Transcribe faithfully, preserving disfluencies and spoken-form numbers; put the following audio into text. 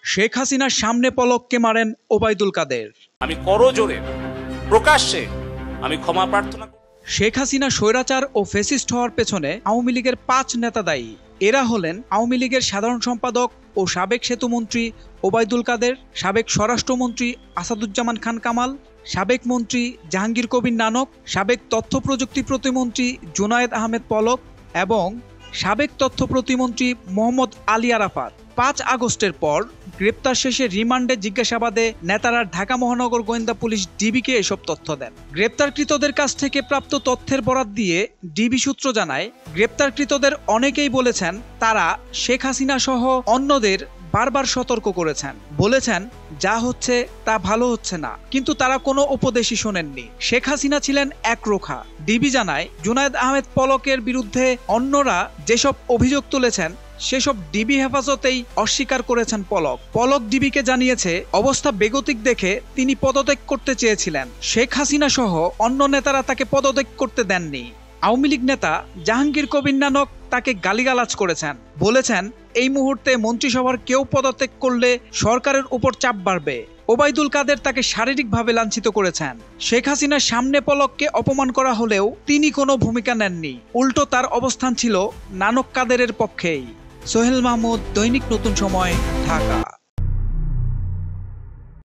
শেখ হাসিনার সামনে পলককে মারেন ওবায়দুল কাদের। আমি করজোরে প্রকাশ্যে আমি ক্ষমা প্রার্থনা। শেখ হাসিনা স্বৈরাচার ও ফ্যাসিস্ট হওয়ার পেছনে আওয়ামী লীগের পাঁচ নেতা দায়ী। এরা হলেন আওয়ামী লীগের সাধারণ সম্পাদক ও সাবেক সেতুমন্ত্রী ওবায়দুল কাদের, সাবেক স্বরাষ্ট্রমন্ত্রী আসাদুজ্জামান খান কামাল, সাবেক মন্ত্রী জাহাঙ্গীর কবির নানক, সাবেক তথ্য প্রযুক্তি প্রতিমন্ত্রী জুনায়েদ আহমেদ পলক এবং সাবেক তথ্য প্রতিমন্ত্রী মোহাম্মদ আলী আরাফাত। পাঁচ আগস্টের পর গ্রেপ্তার শেষে রিমান্ডে জিজ্ঞাসাবাদে নেতারা ঢাকা মহানগর গোয়েন্দা পুলিশ ডিবিকে এসব তথ্য দেন। গ্রেপ্তারকৃতদের কাছ থেকে প্রাপ্ত তথ্যের বরাত দিয়ে ডিবি সূত্র জানায়, গ্রেপ্তারকৃতদের অনেকেই বলেছেন তারা শেখ হাসিনা সহ অন্যদের বারবার সতর্ক করেছেন, বলেছেন যা হচ্ছে তা ভালো হচ্ছে না, কিন্তু তারা কোনো উপদেশই শোনেননি। শেখ হাসিনা ছিলেন একরোখা। ডিবি জানায়, জুনায়েদ আহমেদ পলকের বিরুদ্ধে অন্যরা যেসব অভিযোগ তুলেছেন সেসব ডিবি হেফাজতেই অস্বীকার করেছেন পলক। পলক ডিবিকে জানিয়েছে অবস্থা বেগতিক দেখে তিনি পদত্যাগ করতে চেয়েছিলেন। শেখ হাসিনা সহ অন্য নেতারা তাকে পদত্যাগ করতে দেননি। আওয়ামী লীগ নেতা জাহাঙ্গীর কবির নানক তাকে গালিগালাজ করেছেন, বলেছেন এই মুহূর্তে মন্ত্রিসভার কেউ পদত্যাগ করলে সরকারের উপর চাপ বাড়বে। ওবায়দুল কাদের তাকে শারীরিকভাবে লাঞ্ছিত করেছেন। শেখ হাসিনার সামনে পলককে অপমান করা হলেও তিনি কোনো ভূমিকা নেননি, উল্টো তার অবস্থান ছিল নানক কাদেরের পক্ষেই। সোহেল মাহমুদ, দৈনিক নতুন সময়, ঢাকা।